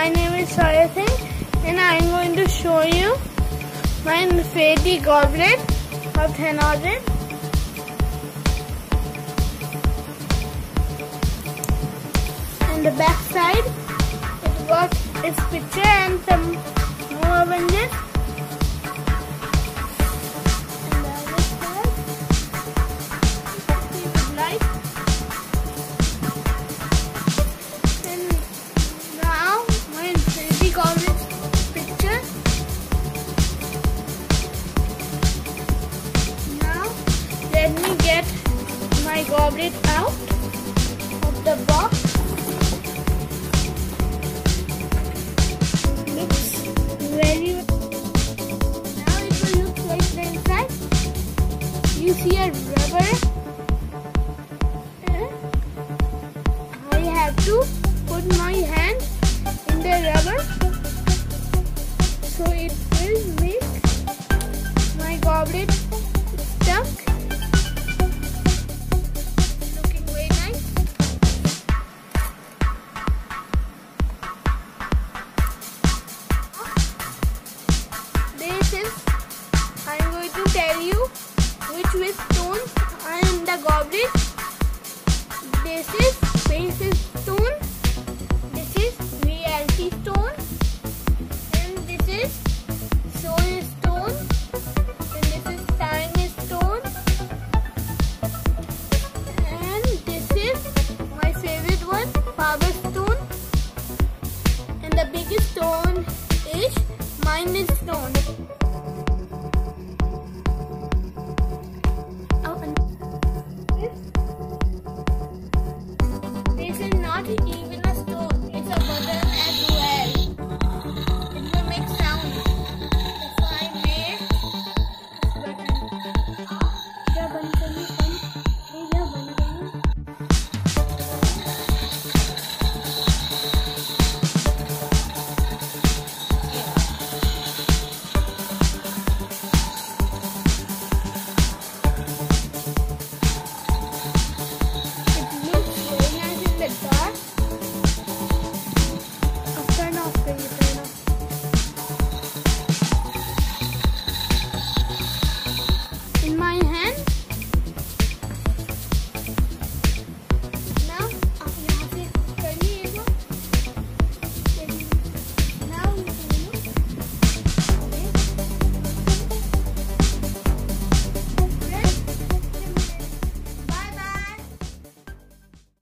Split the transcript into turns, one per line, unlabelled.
my name is Sarya Singh and I am going to show you my Fairy goblet of Thanodrin. And the back side, it got its picture and some more Avengers. And the other side, see with light. And now my Fairy goblet picture. Now let me get my goblet out of the box. Now it will look like the inside. You see a rubber. I have to put my hand in the rubber so it will make my goblet stuck. Looking very nice. I'm going to tell you which stones are in the goblet. This is Space stone, this is Reality stone, and this is Soul stone, and this is Time stone, and this is my favorite one, Power stone, and the biggest stone is Mind